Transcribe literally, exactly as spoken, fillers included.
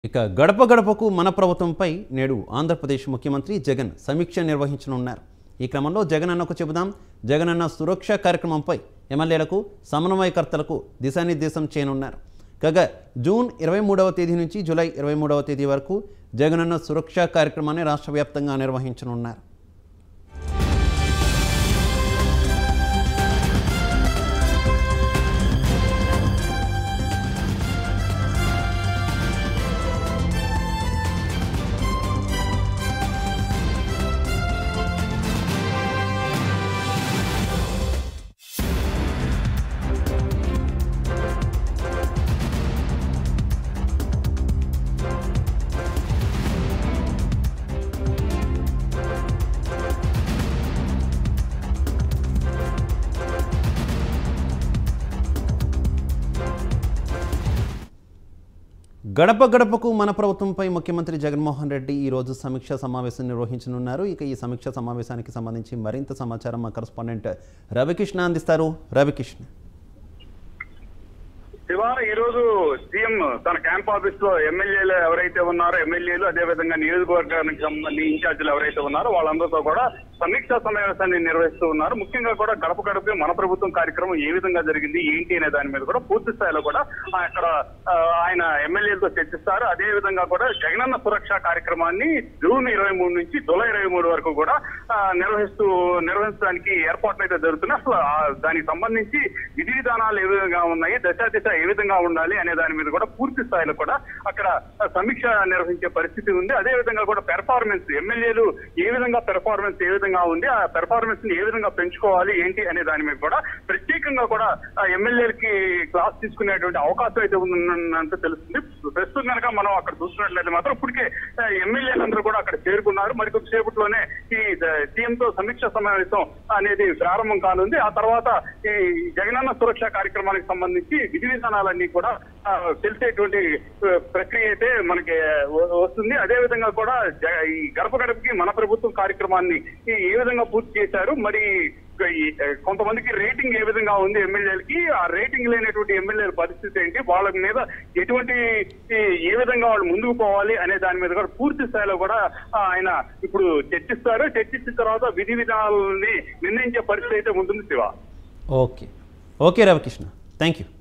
ఇక గడప గడపకు మన ప్రభుత్వంపై నేడు ఆంధ్రప్రదేశ్ ముఖ్యమంత్రి జగన్ సమీక్ష నిర్వహించనున్నారు. ఈ క్రమంలో జగన్ అన్నకు చెబుదాం జగన్ అన్న సురక్ష కార్యక్రమంపై ఎమ్మెల్యేలకు సమన్వయకర్తలకు దిశానిర్దేశం చేయనున్నారు. కాగా జూన్ ఇరవై మూడవ తేదీ నుంచి జూలై ఇరవై మూడవ తేదీ వరకు జగన్ అన్న సురక్ష కార్యక్రమాన్ని రాష్ట్ర వ్యాప్తంగా నిర్వహించనున్నారు. గడప గడపకు మన ప్రభుత్వంపై ముఖ్యమంత్రి జగన్మోహన్ రెడ్డి ఈ రోజు సమీక్ష సమావేశం నిర్వహించనున్నారు. ఇక ఈ సమీక్ష సమావేశానికి సంబంధించి మరింత సమాచారం మా కరెస్పాండెంట్ రవికృష్ణ అందిస్తారు. రవికృష్ణ, శివ ఈ రోజు సీఎం తన క్యాంప్ ఆఫీస్ లో ఎమ్మెల్యేలు ఎవరైతే ఉన్నారో ఎమ్మెల్యేలు అదేవిధంగా నియోజకవర్గానికి సంబంధించి ఇన్ఛార్జీలు ఎవరైతే ఉన్నారో వాళ్ళందరితో కూడా సమీక్షా సమావేశాన్ని నిర్వహిస్తూ ఉన్నారు. ముఖ్యంగా కూడా గడప గడప మన ప్రభుత్వం కార్యక్రమం ఏ విధంగా జరిగింది ఏంటి అనే దాని మీద కూడా పూర్తి స్థాయిలో కూడా అక్కడ ఆయన ఎమ్మెల్యేలతో చర్చిస్తారు. అదే విధంగా కూడా జగనన్న సురక్ష కార్యక్రమాన్ని జూన్ ఇరవై మూడు నుంచి జూలై ఇరవై మూడు వరకు కూడా నిర్వహిస్తూ నిర్వహించడానికి ఏర్పాట్లు అయితే జరుగుతున్నాయి. అసలు దానికి సంబంధించి విధి విధానాలు ఏ విధంగా ఉన్నాయి, దశ దిశ ఏ విధంగా ఉండాలి అనే దాని మీద కూడా పూర్తి స్థాయిలో కూడా అక్కడ సమీక్ష నిర్వహించే పరిస్థితి ఉంది. అదే విధంగా కూడా పెర్ఫార్మెన్స్ ఎమ్మెల్యేలు ఏ విధంగా పెర్ఫార్మెన్స్ ఏ విధంగా ఉంది, ఆ పెర్ఫార్మెన్స్ ని ఏ విధంగా పెంచుకోవాలి ఏంటి అనే దాని మీద కూడా ప్రత్యేకంగా కూడా ఆ ఎమ్మెల్యేలకి క్లాస్ తీసుకునేటువంటి అవకాశం అయితే ఉందంటే తెలుస్తుంది. ప్రస్తుతం కనుక మనం అక్కడ చూస్తున్నట్లయితే మాత్రం ఇప్పటికే ఎమ్మెల్యేలందరూ కూడా అక్కడ చేరుకున్నారు. మరి కొద్దిసేపట్లోనే ఈ సీఎం తో సమీక్ష సమావేశం అనేది ప్రారంభం కానుంది. ఆ తర్వాత ఈ జగనన్న సురక్ష కార్యక్రమానికి సంబంధించి విధి విధానాలన్నీ కూడా తెలిసేటువంటి ప్రక్రియ అయితే మనకి వస్తుంది. అదే విధంగా కూడా ఈ గడప గడపకి మన ప్రభుత్వం కార్యక్రమాన్ని ఏ విధంగా పూర్తి చేశారు, మరి కొంతమందికి రేటింగ్ ఏ విధంగా ఉంది ఎమ్మెల్యేలకి, ఆ రేటింగ్ లేనటువంటి ఎమ్మెల్యేల పరిస్థితి ఏంటి, వాళ్ళ మీద ఎటువంటి ఏ విధంగా వాళ్ళు ముందుకు పోవాలి అనే దాని మీద కూడా పూర్తి స్థాయిలో కూడా ఆయన ఇప్పుడు చర్చిస్తారు. చర్చించిన తర్వాత విధి విధానాలని నిర్ణయించే పరిస్థితి అయితే ఉంటుంది. Shiva, okay okay Ravikrishna, thank you.